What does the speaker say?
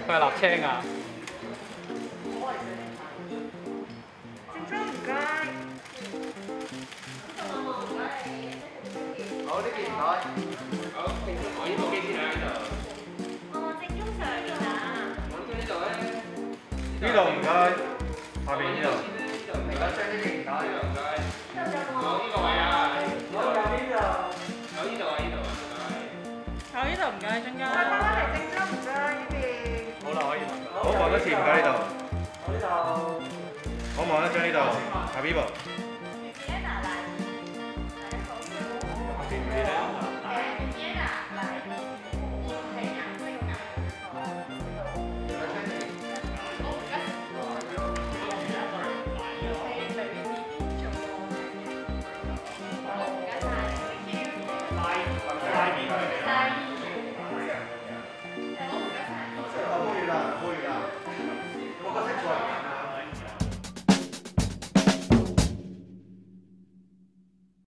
佢係立青啊！ 正宗唔該。 好，呢邊唔該。好，正宗我呢部機先喺度。 哦，正宗上面啊。 我呢度咧。 呢度唔該，下邊呢度。 唔該，將呢邊唔該，唔該。 好呢個位啊。 我右邊就。 有呢度啊，呢度啊，唔該。 好，呢度唔該，中間。翻返嚟正宗唔該呢邊。 好啦，可以問。 好，望多次唔該呢度。 我呢度。 好，望一張呢度，下邊部。